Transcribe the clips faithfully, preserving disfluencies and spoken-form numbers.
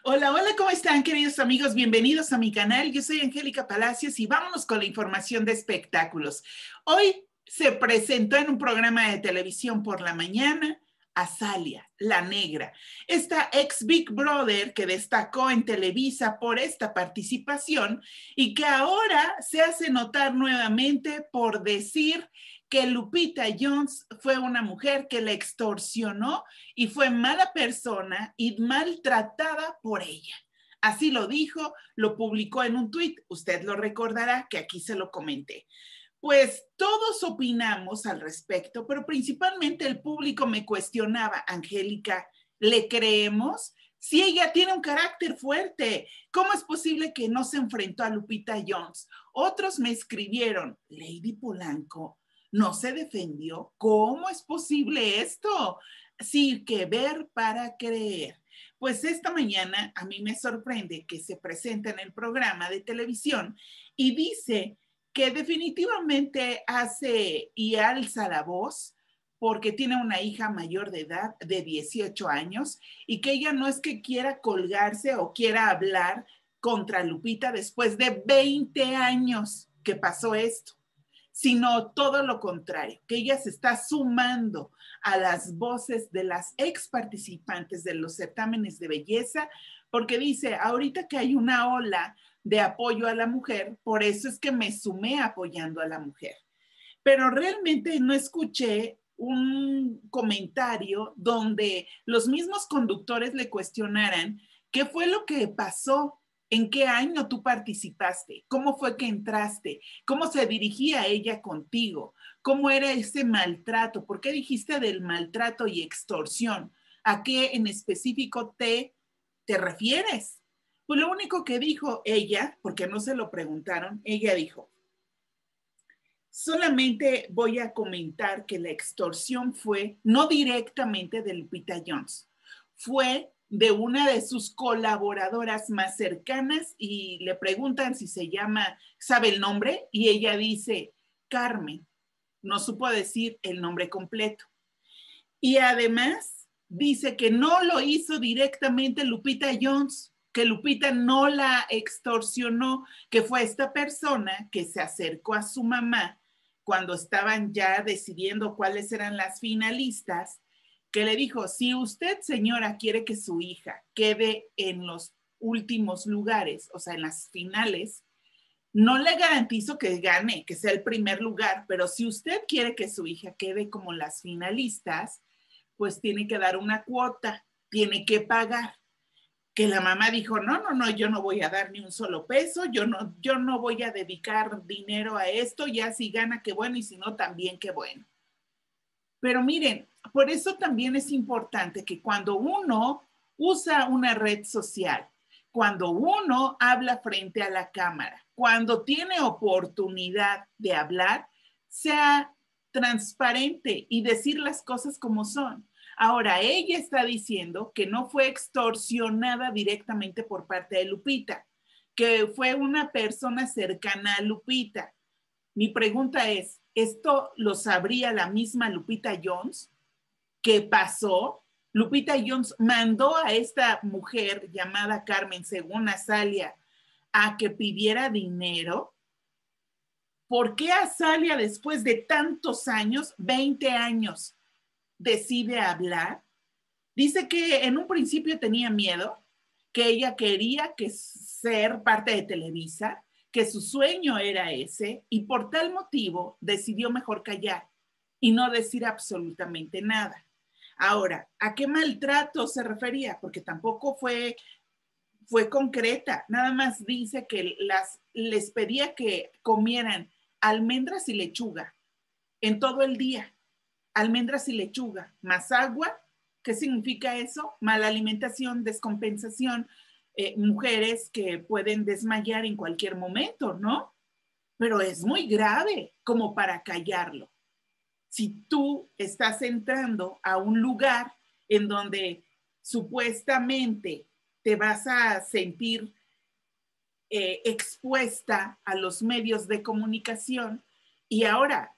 Hola, hola, ¿cómo están, queridos amigos? Bienvenidos a mi canal. Yo soy Angélica Palacios y vámonos con la información de espectáculos. Hoy se presentó en un programa de televisión por la mañana Azalea, la negra, esta ex Big Brother que destacó en Televisa por esta participación y que ahora se hace notar nuevamente por decir que Lupita Jones fue una mujer que la extorsionó y fue mala persona y maltratada por ella. Así lo dijo, lo publicó en un tuit. Usted lo recordará que aquí se lo comenté. Pues todos opinamos al respecto, pero principalmente el público me cuestionaba, Angélica, ¿le creemos? Si ella tiene un carácter fuerte, ¿cómo es posible que no se enfrentó a Lupita Jones? Otros me escribieron, Lady Polanco no se defendió. ¿Cómo es posible esto? Sí, que ver para creer. Pues esta mañana a mí me sorprende que se presenta en el programa de televisión y dice que definitivamente hace y alza la voz porque tiene una hija mayor de edad de dieciocho años y que ella no es que quiera colgarse o quiera hablar contra Lupita después de veinte años que pasó esto, sino todo lo contrario, que ella se está sumando a las voces de las ex participantes de los certámenes de belleza, porque dice, ahorita que hay una ola de apoyo a la mujer, por eso es que me sumé apoyando a la mujer. Pero realmente no escuché un comentario donde los mismos conductores le cuestionaran qué fue lo que pasó. ¿En qué año tú participaste? ¿Cómo fue que entraste? ¿Cómo se dirigía ella contigo? ¿Cómo era ese maltrato? ¿Por qué dijiste del maltrato y extorsión? ¿A qué en específico te, te refieres? Pues lo único que dijo ella, porque no se lo preguntaron, ella dijo, solamente voy a comentar que la extorsión fue no directamente de Lupita Jones, fue de una de sus colaboradoras más cercanas y le preguntan si se llama, sabe el nombre, y ella dice Carmen, no supo decir el nombre completo. Y además dice que no lo hizo directamente Lupita Jones, que Lupita no la extorsionó, que fue esta persona que se acercó a su mamá cuando estaban ya decidiendo cuáles eran las finalistas, que le dijo, si usted, señora, quiere que su hija quede en los últimos lugares, o sea, en las finales, no le garantizo que gane, que sea el primer lugar, pero si usted quiere que su hija quede como las finalistas, pues tiene que dar una cuota, tiene que pagar. Que la mamá dijo, no, no, no, yo no voy a dar ni un solo peso, yo no, yo no voy a dedicar dinero a esto, ya si gana, qué bueno, y si no, también qué bueno. Pero miren, por eso también es importante que cuando uno usa una red social, cuando uno habla frente a la cámara, cuando tiene oportunidad de hablar, sea transparente y decir las cosas como son. Ahora, ella está diciendo que no fue extorsionada directamente por parte de Lupita, que fue una persona cercana a Lupita. Mi pregunta es, ¿esto lo sabría la misma Lupita Jones? ¿Qué pasó? Lupita Jones mandó a esta mujer llamada Carmen, según Azalea, a que pidiera dinero. ¿Por qué Azalea, después de tantos años, veinte años, decide hablar? Dice que en un principio tenía miedo, que ella quería que ser parte de Televisa, que su sueño era ese y por tal motivo decidió mejor callar y no decir absolutamente nada. Ahora, ¿a qué maltrato se refería? Porque tampoco fue, fue concreta, nada más dice que las, les pedía que comieran almendras y lechuga en todo el día, almendras y lechuga, más agua. ¿Qué significa eso? Mala alimentación, descompensación, eh, mujeres que pueden desmayar en cualquier momento, ¿no? Pero es muy grave como para callarlo. Si tú estás entrando a un lugar en donde supuestamente te vas a sentir eh, expuesta a los medios de comunicación y ahora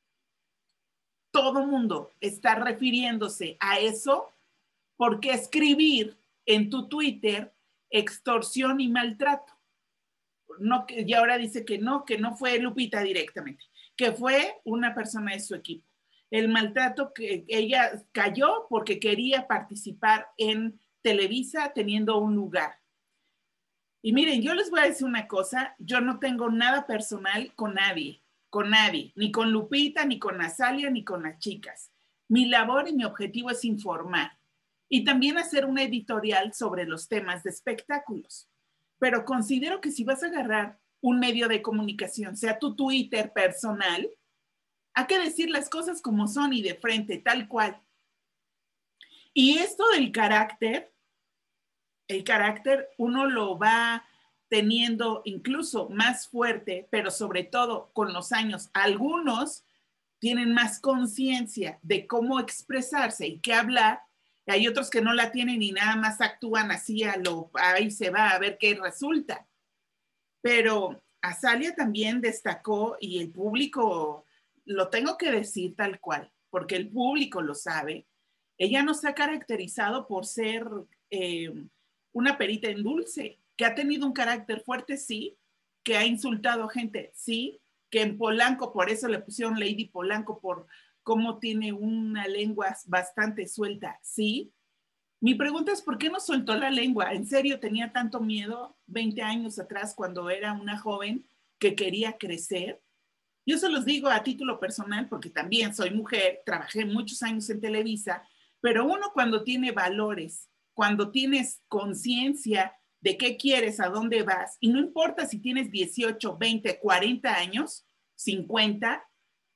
todo mundo está refiriéndose a eso, ¿por qué escribir en tu Twitter extorsión y maltrato. No, y ahora dice que no, que no fue Lupita directamente, que fue una persona de su equipo. El maltrato que ella cayó porque quería participar en Televisa teniendo un lugar. Y miren, yo les voy a decir una cosa, yo no tengo nada personal con nadie, con nadie, ni con Lupita, ni con Azalia, ni con las chicas. Mi labor y mi objetivo es informar y también hacer una editorial sobre los temas de espectáculos. Pero considero que si vas a agarrar un medio de comunicación, sea tu Twitter personal, hay que decir las cosas como son y de frente, tal cual. Y esto del carácter, el carácter uno lo va teniendo incluso más fuerte, pero sobre todo con los años. Algunos tienen más conciencia de cómo expresarse y qué hablar. Hay otros que no la tienen y nada más actúan así, a lo, ahí se va a ver qué resulta. Pero Azalia también destacó y el público, lo tengo que decir tal cual, porque el público lo sabe. Ella no se ha caracterizado por ser eh, una perita en dulce, que ha tenido un carácter fuerte, sí, que ha insultado gente, sí, que en Polanco, por eso le pusieron Lady Polanco, por cómo tiene una lengua bastante suelta, sí. Mi pregunta es, ¿por qué no soltó la lengua? ¿En serio tenía tanto miedo veinte años atrás cuando era una joven que quería crecer? Yo se los digo a título personal porque también soy mujer, trabajé muchos años en Televisa, pero uno cuando tiene valores, cuando tienes conciencia de qué quieres, a dónde vas, y no importa si tienes dieciocho, veinte, cuarenta años, cincuenta,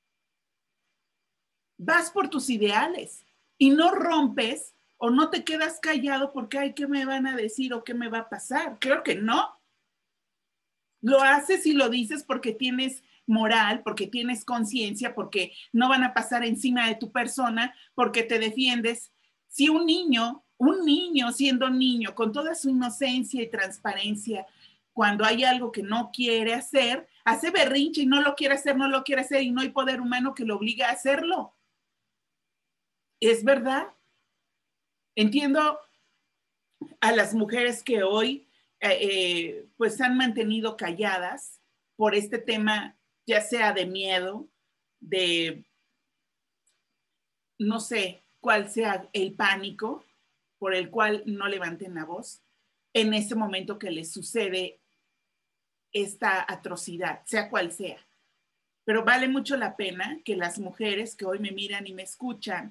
vas por tus ideales y no rompes o no te quedas callado porque, ay, ¿qué me van a decir o qué me va a pasar? Creo que no. Lo haces y lo dices porque tienes moral, porque tienes conciencia, porque no van a pasar encima de tu persona, porque te defiendes. Si un niño, un niño siendo niño, con toda su inocencia y transparencia, cuando hay algo que no quiere hacer, hace berrinche y no lo quiere hacer, no lo quiere hacer y no hay poder humano que lo obligue a hacerlo. ¿Es verdad? Entiendo a las mujeres que hoy eh, eh, pues han mantenido calladas por este tema, ya sea de miedo, de no sé cuál sea el pánico por el cual no levanten la voz en ese momento que les sucede esta atrocidad, sea cual sea. Pero vale mucho la pena que las mujeres que hoy me miran y me escuchan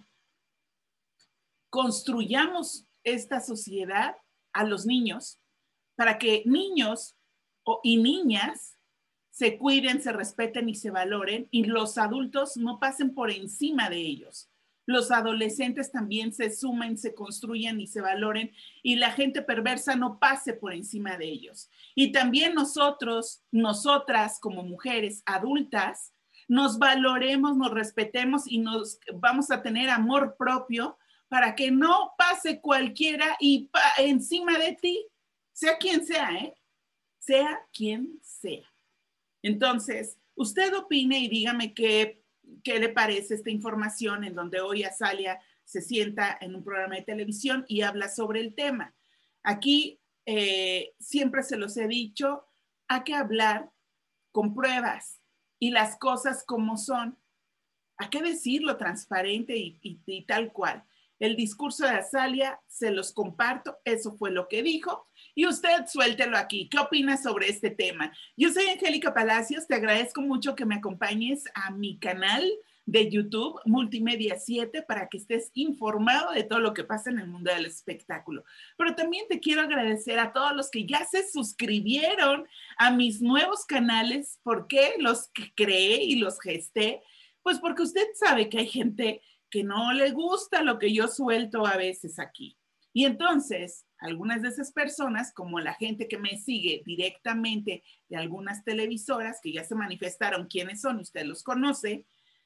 construyamos esta sociedad a los niños para que niños y niñas se cuiden, se respeten y se valoren y los adultos no pasen por encima de ellos. Los adolescentes también se sumen, se construyan y se valoren y la gente perversa no pase por encima de ellos. Y también nosotros, nosotras como mujeres adultas, nos valoremos, nos respetemos y nos vamos a tener amor propio para que no pase cualquiera y encima de ti, sea quien sea, ¿eh? Sea quien sea. Entonces, usted opine y dígame qué, qué le parece esta información en donde hoy Azalia se sienta en un programa de televisión y habla sobre el tema. Aquí eh, siempre se los he dicho, hay que hablar con pruebas y las cosas como son. Hay que decirlo transparente y, y, y tal cual. El discurso de Azalia se los comparto, eso fue lo que dijo y usted suéltelo aquí. ¿Qué opinas sobre este tema? Yo soy Angélica Palacios, te agradezco mucho que me acompañes a mi canal de YouTube Multimedia siete para que estés informado de todo lo que pasa en el mundo del espectáculo. Pero también te quiero agradecer a todos los que ya se suscribieron a mis nuevos canales. ¿Por qué los creé y los gesté? Pues porque usted sabe que hay gente que no le gusta lo que yo suelto a veces aquí. Y entonces, algunas de esas personas, como la gente que me sigue directamente de algunas televisoras, que ya se manifestaron quiénes son, usted los conoce,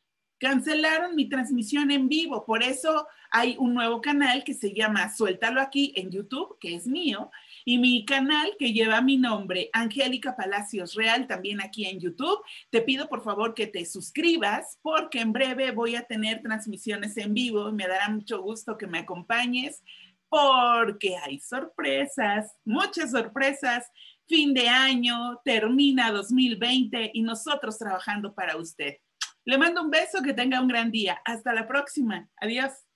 cancelaron mi transmisión en vivo. Por eso hay un nuevo canal que se llama Suéltalo Aquí en YouTube, que es mío, y mi canal que lleva mi nombre, Angélica Palacios Real, también aquí en YouTube. Te pido por favor que te suscribas porque en breve voy a tener transmisiones en vivo. Me dará mucho gusto que me acompañes. porque hay sorpresas, muchas sorpresas. Fin de año, termina dos mil veinte y nosotros trabajando para usted. Le mando un beso, que tenga un gran día. Hasta la próxima. Adiós.